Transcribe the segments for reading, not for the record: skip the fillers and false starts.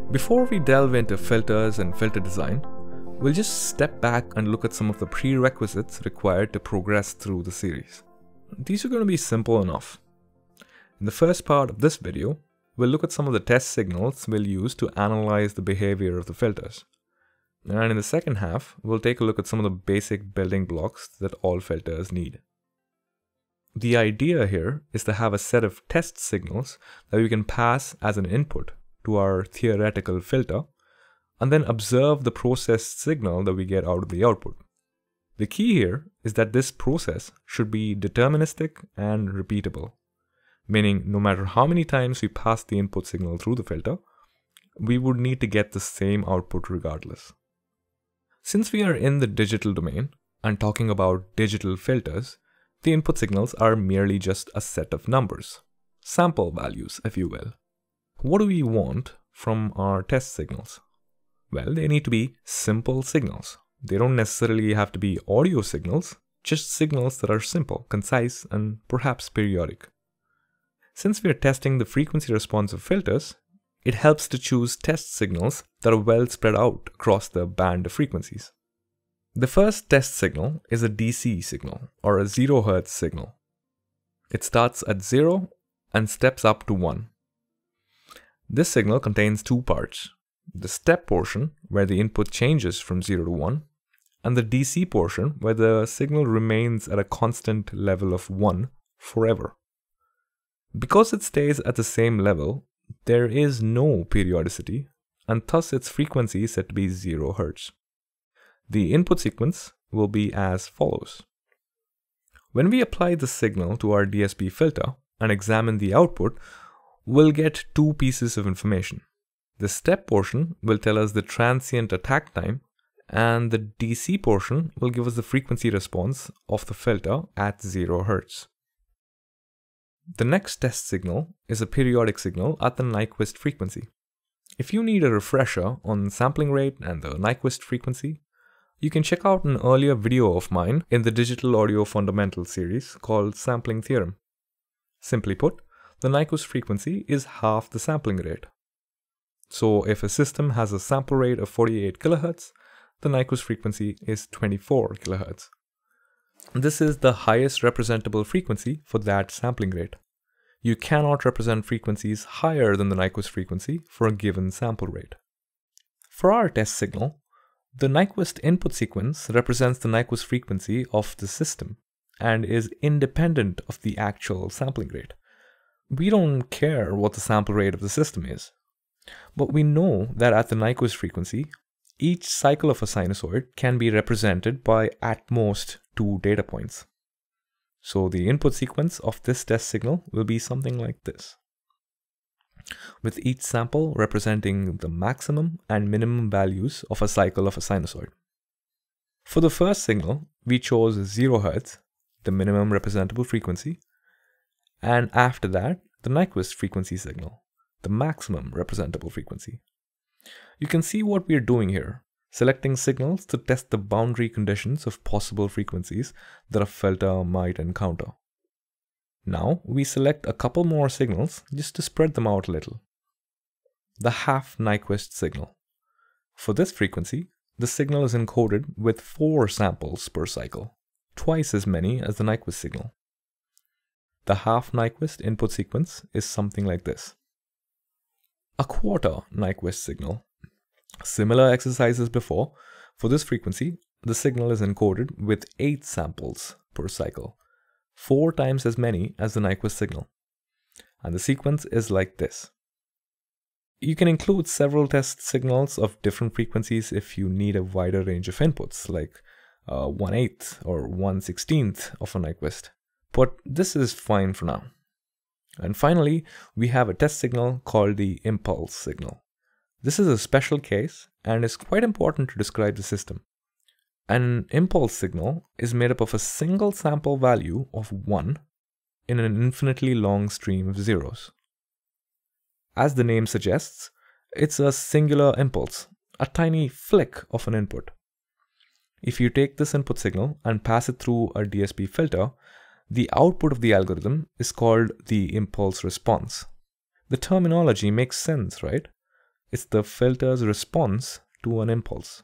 Before we delve into filters and filter design, we'll just step back and look at some of the prerequisites required to progress through the series. These are going to be simple enough. In the first part of this video, we'll look at some of the test signals we'll use to analyze the behavior of the filters. And in the second half, we'll take a look at some of the basic building blocks that all filters need. The idea here is to have a set of test signals that we can pass as an input to our theoretical filter, and then observe the processed signal that we get out of the output. The key here is that this process should be deterministic and repeatable, meaning no matter how many times we pass the input signal through the filter, we would need to get the same output regardless. Since we are in the digital domain and talking about digital filters, the input signals are merely just a set of numbers, sample values, if you will. What do we want from our test signals? Well, they need to be simple signals. They don't necessarily have to be audio signals, just signals that are simple, concise, and perhaps periodic. Since we are testing the frequency response of filters, it helps to choose test signals that are well spread out across the band of frequencies. The first test signal is a DC signal, or a 0 Hz signal. It starts at 0 and steps up to 1. This signal contains two parts: the step portion, where the input changes from 0 to 1, and the DC portion, where the signal remains at a constant level of 1 forever. Because it stays at the same level, there is no periodicity, and thus its frequency is set to be 0 Hz. The input sequence will be as follows. When we apply the signal to our DSP filter and examine the output, we'll get two pieces of information. The step portion will tell us the transient attack time, and the DC portion will give us the frequency response of the filter at 0 Hz. The next test signal is a periodic signal at the Nyquist frequency. If you need a refresher on sampling rate and the Nyquist frequency, you can check out an earlier video of mine in the Digital Audio Fundamentals series called Sampling Theorem. Simply put, the Nyquist frequency is half the sampling rate. So if a system has a sample rate of 48 kHz, the Nyquist frequency is 24 kHz. This is the highest representable frequency for that sampling rate. You cannot represent frequencies higher than the Nyquist frequency for a given sample rate. For our test signal, the Nyquist input sequence represents the Nyquist frequency of the system and is independent of the actual sampling rate. We don't care what the sample rate of the system is, but we know that at the Nyquist frequency, each cycle of a sinusoid can be represented by at most 2 data points. So the input sequence of this test signal will be something like this, with each sample representing the maximum and minimum values of a cycle of a sinusoid. For the first signal, we chose 0 Hz, the minimum representable frequency, and after that, the Nyquist frequency signal, the maximum representable frequency. You can see what we are doing here, selecting signals to test the boundary conditions of possible frequencies that a filter might encounter. Now we select a couple more signals just to spread them out a little. The half Nyquist signal. For this frequency, the signal is encoded with 4 samples per cycle, twice as many as the Nyquist signal. The half Nyquist input sequence is something like this. A quarter Nyquist signal. Similar exercise as before. For this frequency, the signal is encoded with 8 samples per cycle, 4 times as many as the Nyquist signal. And the sequence is like this. You can include several test signals of different frequencies if you need a wider range of inputs, like 1/8 or 1/16 of a Nyquist. But this is fine for now. And finally, we have a test signal called the impulse signal. This is a special case and is quite important to describe the system. An impulse signal is made up of a single sample value of 1 in an infinitely long stream of zeros. As the name suggests, it's a singular impulse, a tiny flick of an input. If you take this input signal and pass it through a DSP filter, the output of the algorithm is called the impulse response. The terminology makes sense, right? It's the filter's response to an impulse.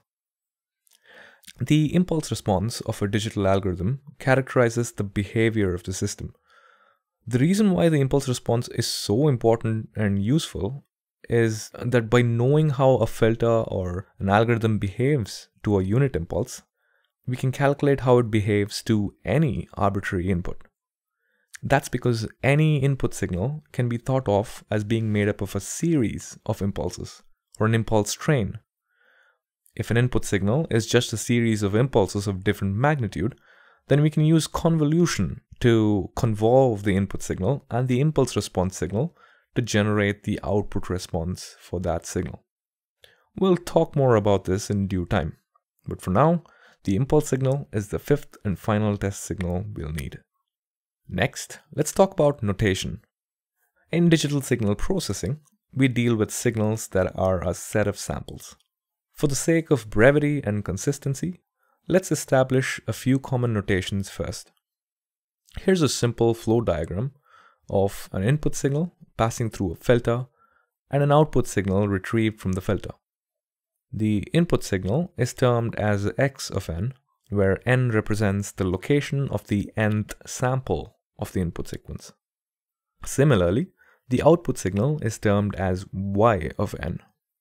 The impulse response of a digital algorithm characterizes the behavior of the system. The reason why the impulse response is so important and useful is that by knowing how a filter or an algorithm behaves to a unit impulse, we can calculate how it behaves to any arbitrary input. That's because any input signal can be thought of as being made up of a series of impulses, or an impulse train. If an input signal is just a series of impulses of different magnitude, then we can use convolution to convolve the input signal and the impulse response signal to generate the output response for that signal. We'll talk more about this in due time, but for now, the impulse signal is the fifth and final test signal we'll need. Next, let's talk about notation. In digital signal processing, we deal with signals that are a set of samples. For the sake of brevity and consistency, let's establish a few common notations first. Here's a simple flow diagram of an input signal passing through a filter and an output signal retrieved from the filter. The input signal is termed as x of n, where n represents the location of the nth sample of the input sequence. Similarly, the output signal is termed as y of n.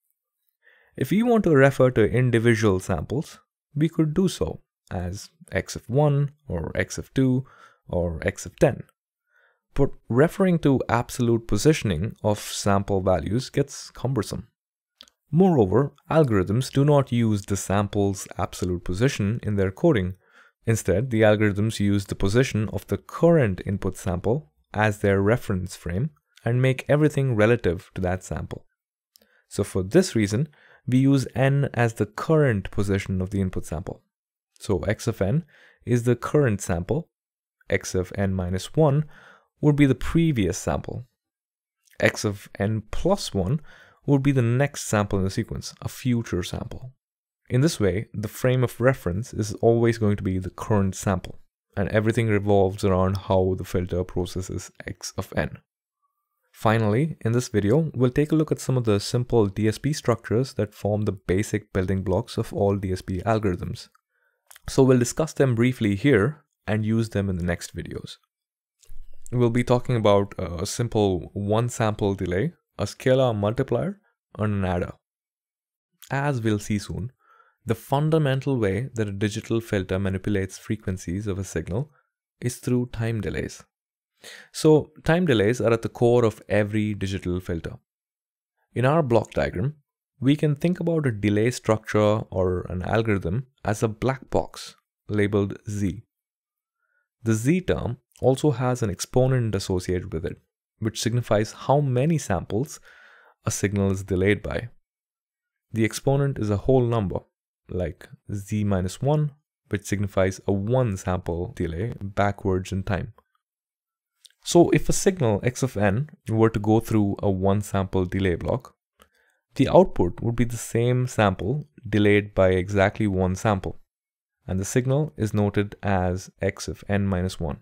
If we want to refer to individual samples, we could do so as x of 1 or x of 2 or x of 10. But referring to absolute positioning of sample values gets cumbersome. Moreover, algorithms do not use the sample's absolute position in their coding. Instead, the algorithms use the position of the current input sample as their reference frame and make everything relative to that sample. So for this reason, we use n as the current position of the input sample. So x of n is the current sample, x of n minus 1 would be the previous sample, x of n plus 1 would be the next sample in the sequence, a future sample. In this way, the frame of reference is always going to be the current sample, and everything revolves around how the filter processes x of n. Finally, in this video, we'll take a look at some of the simple DSP structures that form the basic building blocks of all DSP algorithms. So we'll discuss them briefly here and use them in the next videos. We'll be talking about a simple one sample delay, a scalar multiplier, and an adder. As we'll see soon, the fundamental way that a digital filter manipulates frequencies of a signal is through time delays. So time delays are at the core of every digital filter. In our block diagram, we can think about a delay structure or an algorithm as a black box labeled z. The z term also has an exponent associated with it, which signifies how many samples a signal is delayed by. The exponent is a whole number, like z minus 1, which signifies a one sample delay backwards in time. So if a signal x of n were to go through a one sample delay block, the output would be the same sample delayed by exactly one sample, and the signal is noted as x of n minus 1.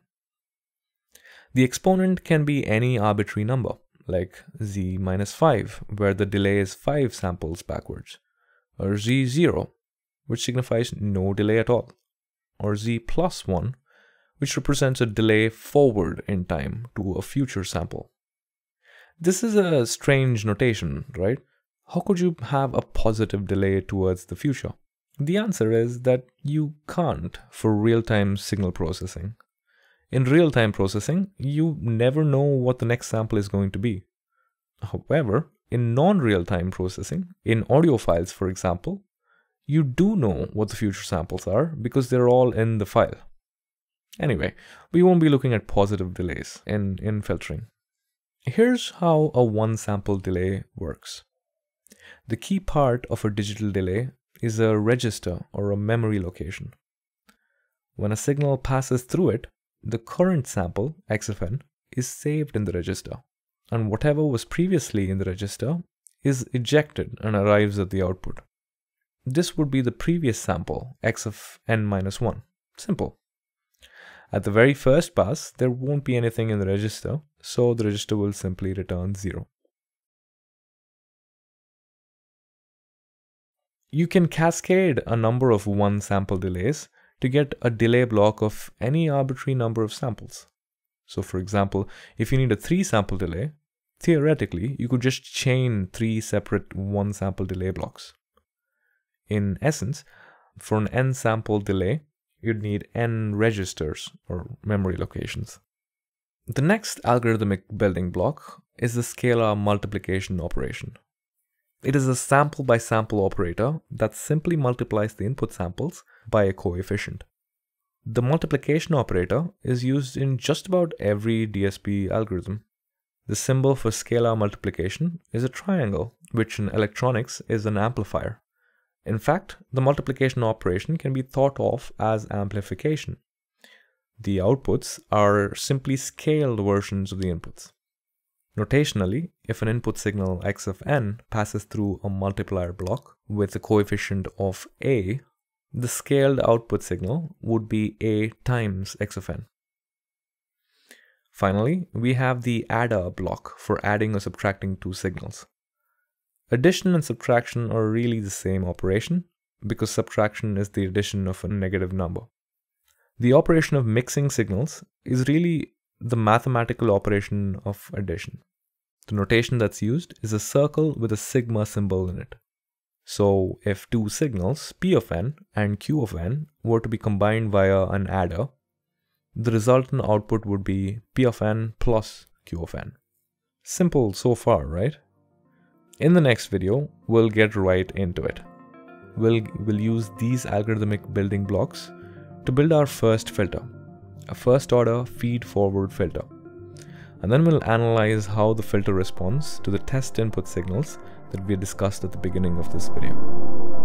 The exponent can be any arbitrary number, like z minus 5, where the delay is 5 samples backwards, or z0, which signifies no delay at all, or z plus 1, which represents a delay forward in time to a future sample. This is a strange notation, right? How could you have a positive delay towards the future? The answer is that you can't for real-time signal processing. In real-time processing, you never know what the next sample is going to be. However, in non-real-time processing, in audio files for example, you do know what the future samples are because they're all in the file. Anyway, we won't be looking at positive delays in filtering. Here's how a one sample delay works. The key part of a digital delay is a register or a memory location. When a signal passes through it, the current sample, x of n, is saved in the register, and whatever was previously in the register is ejected and arrives at the output. This would be the previous sample, x of n minus 1. Simple. At the very first pass, there won't be anything in the register, so the register will simply return 0. You can cascade a number of one sample delays to get a delay block of any arbitrary number of samples. So for example, if you need a 3 sample delay, theoretically, you could just chain 3 separate one sample delay blocks. In essence, for an n sample delay, you'd need n registers or memory locations. The next algorithmic building block is the scalar multiplication operation. It is a sample by sample operator that simply multiplies the input samples by a coefficient. The multiplication operator is used in just about every DSP algorithm. The symbol for scalar multiplication is a triangle, which in electronics is an amplifier. In fact, the multiplication operation can be thought of as amplification. The outputs are simply scaled versions of the inputs. Notationally, if an input signal x of n passes through a multiplier block with a coefficient of a, the scaled output signal would be a times x of n. Finally, we have the adder block for adding or subtracting 2 signals. Addition and subtraction are really the same operation because subtraction is the addition of a negative number. The operation of mixing signals is really the mathematical operation of addition. The notation that's used is a circle with a sigma symbol in it. So if 2 signals, p of n and q of n, were to be combined via an adder, the resultant output would be p of n plus q of n. Simple so far, right? In the next video, we'll get right into it. We'll use these algorithmic building blocks to build our first filter, a first order feed-forward filter. And then we'll analyze how the filter responds to the test input signals that we discussed at the beginning of this video.